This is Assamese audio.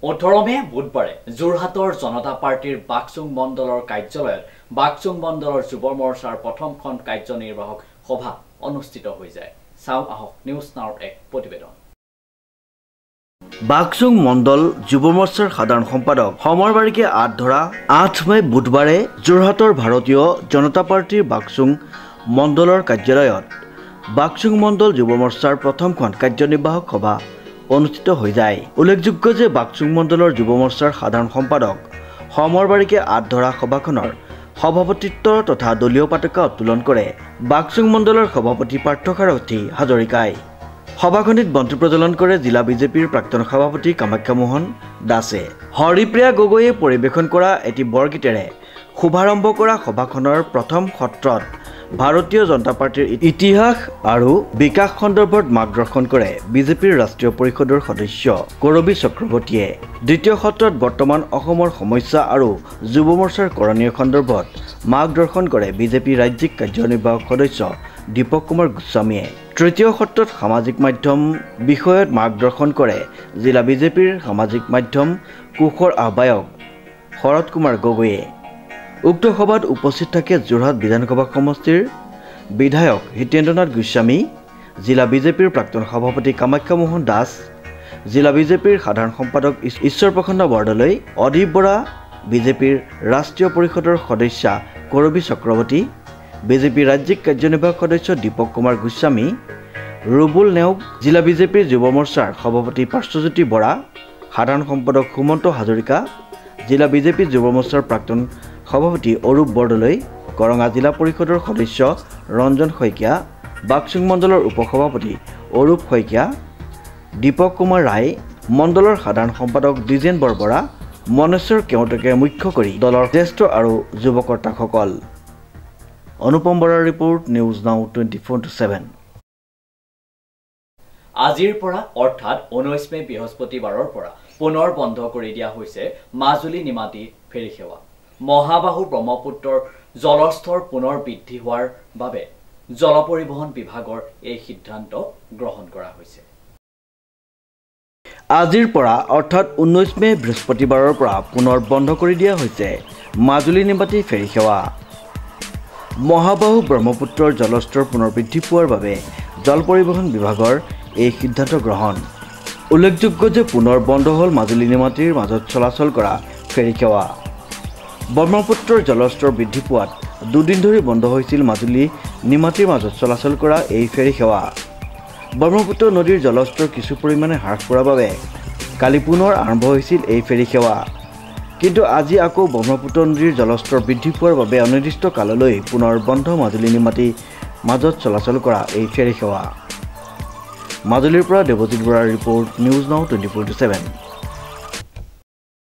18 মে বুধবাৰে যোৰহাটৰ জনতা পাৰ্টিৰ বাক্সুং মণ্ডলৰ কাৰ্যালয়ত বাক্সুং মণ্ডলৰ যুৱ মৰ্চাৰ প্ৰথমখন কাৰ্যনিৰ্বাহক সভা অনুষ্ঠিত হৈ যায়। চাও আহক নিউজ নাওৰ এক প্ৰতিবেদন। বাক্সুং মণ্ডল যুৱ মৰ্চাৰ সাধাৰণ সম্পাদক সমৰ বাৰিকে ধৰা 8 মে বুধবাৰে যোৰহাটৰ ভাৰতীয় জনতা পাৰ্টিৰ বাক্সুং মণ্ডলৰ কাৰ্যালয়ত বাক্সুং মণ্ডল যুৱ মৰ্চাৰ প্ৰথমখন কাৰ্যনিৰ্বাহক সভা অনুষ্ঠিত হৈ যায়। উল্লেখযোগ্য যে বাক্সুং মণ্ডলৰ যুৱ মৰ্চাৰ সাধাৰণ সম্পাদক সমৰ বাৰিকে ধৰা সভাখনৰ সভাপতিত্ব তথা দলীয় পতাকা উত্তোলন কৰে বাক্সুং মণ্ডলৰ সভাপতি পাৰ্থসাৰথী হাজৰিকাই। সভাখনিত বন্তি প্ৰজ্বলন কৰে জিলা বিজেপিৰ প্ৰাক্তন সভাপতি কামাখ্যা মোহন দাসে। হৰিপ্ৰিয়া গগৈয়ে পৰিৱেশন কৰা এটি বৰগীতেৰে শুভাৰম্ভ কৰা সভাখনৰ প্ৰথম সত্ৰত ভাৰতীয় জনতা পাৰ্টিৰ ইতিহাস আৰু বিকাশ সন্দৰ্ভত মাৰ্গদৰ্শন কৰে বিজেপিৰ ৰাষ্ট্ৰীয় পৰিষদৰ সদস্য কৰবী চক্ৰৱৰ্তীয়ে। দ্বিতীয় সত্ৰত বৰ্তমান অসমৰ সমস্যা আৰু যুৱ মৰ্চাৰ কৰণীয় সন্দৰ্ভত মাৰ্গদৰ্শন কৰে বিজেপিৰ ৰাজ্যিক কাৰ্যনিৰ্বাহক সদস্য দীপক কুমাৰ গোস্বামীয়ে। তৃতীয় সত্ৰত সামাজিক মাধ্যম বিষয়ত মাৰ্গদৰ্শন কৰে জিলা বিজেপিৰ সামাজিক মাধ্যম কোষৰ আহ্বায়ক শৰৎ কুমাৰ গগৈয়ে। উক্ত সভাত উপস্থিত থাকে যোৰহাট বিধানসভা সমষ্টিৰ বিধায়ক হিতেন্দ্ৰনাথ গোস্বামী, জিলা বিজেপিৰ প্ৰাক্তন সভাপতি কামাখ্যা মোহন দাস, জিলা বিজেপিৰ সাধাৰণ সম্পাদক ঈশ্বৰ প্ৰসন্ন বৰদলৈ, অদীপ বৰা, বিজেপিৰ ৰাষ্ট্ৰীয় পৰিষদৰ সদস্যা কৰবী চক্ৰৱৰ্তী, বিজেপিৰ ৰাজ্যিক কাৰ্যনিৰ্বাহক সদস্য দীপক কুমাৰ গোস্বামী, ৰুবুল নেওগ, জিলা বিজেপিৰ যুৱ মৰ্চাৰ সভাপতি পাৰ্শ্বজ্যোতি বৰা, সাধাৰণ সম্পাদক সুমন্ত হাজৰিকা, জিলা বিজেপিৰ যুৱ মৰ্চাৰ প্ৰাক্তন সভাপতি অৰূপ বৰদলৈ, কৰঙা জিলা পৰিষদৰ সদস্য ৰঞ্জন শইকীয়া, বাক্সুং মণ্ডলৰ উপসভাপতি অৰূপ শইকীয়া, দীপক কুমাৰ ৰায়, মণ্ডলৰ সাধাৰণ সম্পাদক দ্বিজেন বৰবৰা, মনেশ্বৰ কেওটকে মুখ্য কৰি দলৰ জ্যেষ্ঠ আৰু যুৱকৰ্তাসকল। অনুপম বৰাৰ ৰিপৰ্ট, নিউজ নাও 24/7। আজিৰ পৰা অৰ্থাৎ 19 মে বৃহস্পতিবাৰৰ পৰা পুনৰ বন্ধ কৰি দিয়া হৈছে মাজুলী নিমাতী ফেৰী সেৱা। মহাবাহু ব্ৰহ্মপুত্ৰৰ জলস্তৰ পুনৰ বৃদ্ধি হোৱাৰ বাবে জল পৰিবহণ বিভাগৰ এই সিদ্ধান্ত গ্ৰহণ কৰা হৈছে। আজিৰ পৰা অৰ্থাৎ 19 মে বৃহস্পতিবাৰৰ পৰা পুনৰ বন্ধ কৰি দিয়া হৈছে মাজুলী নিমাতী ফেৰী সেৱা। মহাবাহু ব্ৰহ্মপুত্ৰৰ জলস্তৰ পুনৰ বৃদ্ধি পোৱাৰ বাবে জল পৰিবহণ বিভাগৰ এই সিদ্ধান্ত গ্ৰহণ। উল্লেখযোগ্য যে পুনৰ বন্ধ হ'ল মাজুলী নিমাতীৰ মাজত চলাচল কৰা ফেৰী সেৱা। ব্ৰহ্মপুত্ৰৰ জলস্তৰ বৃদ্ধি পোৱাত দুদিন ধৰি বন্ধ হৈছিল মাজুলী নিমাতীৰ মাজত চলাচল কৰা এই ফেৰী সেৱা। ব্ৰহ্মপুত্ৰ নদীৰ জলস্তৰ কিছু পৰিমাণে হ্ৰাস পোৱাৰ বাবে কালি পুনৰ আৰম্ভ হৈছিল এই ফেৰী সেৱা। কিন্তু আজি আকৌ ব্ৰহ্মপুত্ৰ নদীৰ জলস্তৰ বৃদ্ধি পোৱাৰ বাবে অনিৰ্দিষ্ট কাললৈ পুনৰ বন্ধ মাজুলী নিমাতীৰ মাজত চলাচল কৰা এই ফেৰী সেৱা। মাজুলীৰ পৰা দেৱজিৎ বৰাৰ ৰিপৰ্ট, নিউজ নাও 24/7।